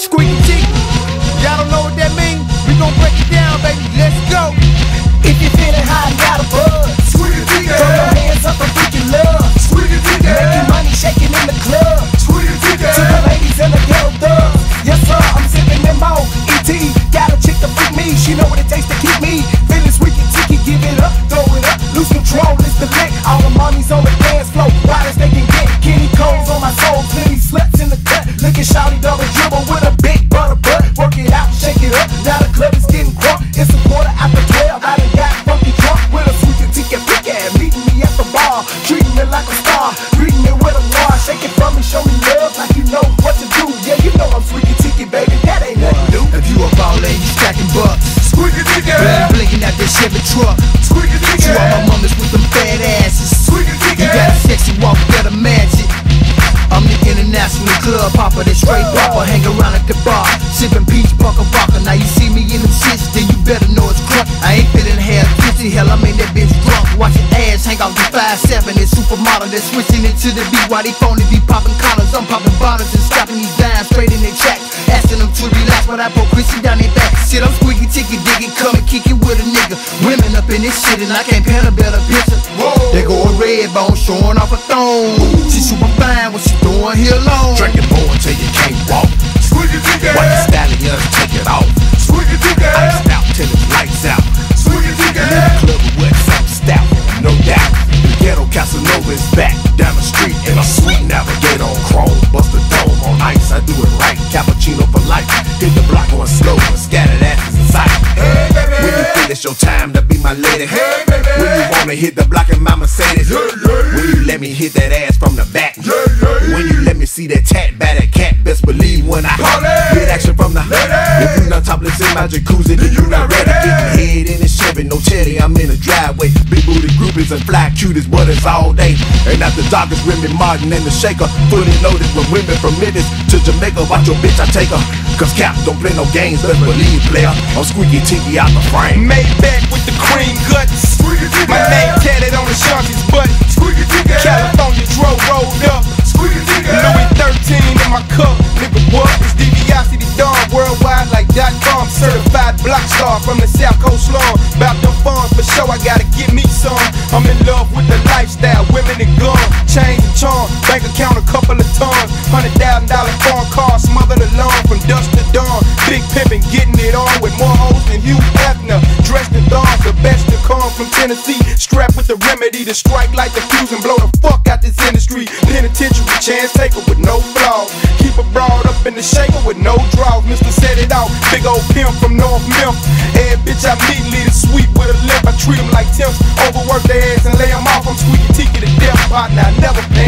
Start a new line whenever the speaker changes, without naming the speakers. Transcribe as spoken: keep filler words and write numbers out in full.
Squeaky Tiki. Y'all don't know what that means? We gon' break it down, baby. Let's go.
If you feeling hot and got a buzz,
Squeaky Tiki.
throw your hands up and freaking love.
Squeaky Tiki.
Making money shaking in the club.
Squeaky Tiki.
To the ladies and the ghetto thugs. Yes sir, I'm sipping them all. E T got a chick to freak me. She know what it takes to keep me feeling squeaky tiki. Give it up, throw it up, lose control. It's the lick. All the money's on the dance floor. Wildest they can get. Kenny Coles on my soul. Plenty sluts in the cut. Looking shawty double dribble with a big butter butt. Work it out, shake it up. Now the club is getting crunk. It's a quarter after twelve. I done got funky drunk with a squeaky tiki pick ass. Meeting me at the bar, treating me like a star. Greeting me with a war. Shake it from me, show me love like you know what to do. Yeah, you know I'm squeaky tiki, baby. That ain't nothing new.
If you a baller and you stacking bucks, Squeaky Tiki. Bling blinking out that Chevy truck, Squeaky Tiki. To all my mamas with them fat asses, Squeaky Tiki. You got a sexy walk, better match it. I'm the international club hopper, that straight popper. Hang around at the bar, sipping peach bucker bucker. Now you see me in them shits, then you better know it's crunk. I ain't feeling half fifty, hell I made that bitch drunk. Watch your ass hang out the five seven, that supermodel that's switching into the beat while they phony be popping collars. I'm popping bottles and stopping these dimes straight in their tracks, asking them to relax while I put Chrissy down their back. Shit, I'm squeaky tiki digging, come and kick it with a nigga. Women up in this shit and I can't paint a better picture. They go a red bone showing off a thong. She super fine when she throwing here alone.
Drinking more until you can't walk.
Squeaky Tiki.
Watch the stallions take it off.
Squeaky Tiki.
Iced out till it's lights out.
Squeaky Tiki.
In the club with some stout, no doubt. The ghetto Casanova is back down the street in a sweet Navigator on chrome. Bust the dome on ice, I do it right. Cappuccino for life. Hit the block going slow and scattered asses in sight.
Hey, baby.
When you feel it's your time to be my lady.
Hey, baby.
When you wanna hit the block in my Mercedes.
Yeah, yeah.
When you let me hit that ass from the back.
Yeah, yeah.
When you let me see that tat by that cat, best believe when I
Party.
get action from the
Lady.
If you not topless in my jacuzzi, then you not ready. Getting head in the Chevy, no Chevy, I'm in the driveway. Big booty groupies and fly cuties, but it's all day. And after dark it's Remy Martin and the Shaker, fully loaded with women from Memphis to Jamaica. Watch your bitch, I take her. Cause Cap don't play no games, best believe player. I'm Squeaky Tiki out the frame.
Made back with the cream guts.
Squeaky Tiki.
My name tatted on the Shanty's butt.
Squeaky Tiki.
California dro rolled up.
Squeaky Tiki.
Louis thirteen in my cup. Nigga, what? It's DiBiase Dawn worldwide like dot com. Certified block star from the South Coast slum. About them funds for sure, I gotta get me some. I'm in love with the lifestyle, women and guns, chains and charm. Bank account a couple of tons. Hundred thousand dollar foreign car smothered alone from dusk to dawn. Big pimpin', getting it on with more hoes than Hugh Hefner. Dressed in thongs, the best to come from Tennessee. Strapped with the remedy to strike like the fuse and blow the fuck out this industry. Penitentiary chance taker with no flaws. Keep a broad up in the shaker with no draws. Mister Set It Out, big old pimp from North Memphis. Every bitch I meet lead a sweep with a limp. I treat them like temps, overwork their ass and lay them off. I'm Squeaky Tiki to death partner, I never pay